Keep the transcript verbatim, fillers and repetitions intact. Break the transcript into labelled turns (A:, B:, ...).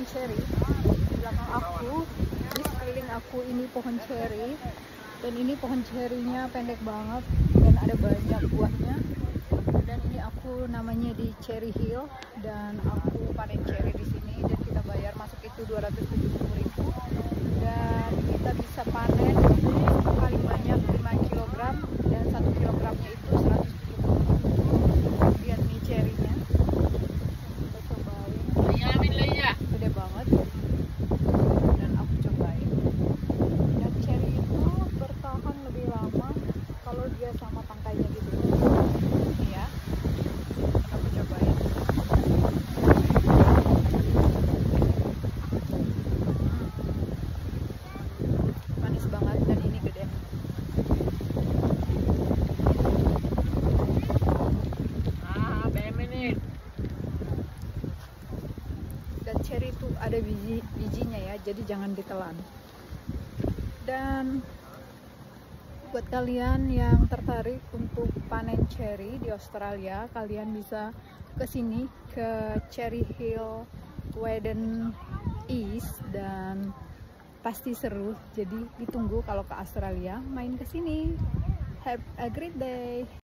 A: cherry. Di belakang aku, di sekeliling aku ini pohon cherry, dan ini pohon cherrynya pendek banget dan ada banyak buahnya. Dan ini aku namanya di Cherry Hill, dan aku panen cherry di sini, dan kita bayar masuk itu dua ratus tujuh puluh ribu, dan kita bisa panen paling banyak lima kilogram, dan satu kilogramnya itu seratus tujuh puluh ribu. Lihat nih cherrynya, kita cobain, gede banget, dan aku cobain. Dan cherry itu bertahan lebih lama kalau dia sama tangkainya gitu. Ini ya, aku cobain. Manis banget, dan ini gede. Dan cherry itu ada biji bijinya ya, jadi jangan ditelan. Dan buat kalian yang tertarik untuk panen cherry di Australia, kalian bisa ke sini, ke Cherry Hill, Weden East, dan pasti seru. Jadi ditunggu kalau ke Australia, main ke sini. Have a great day.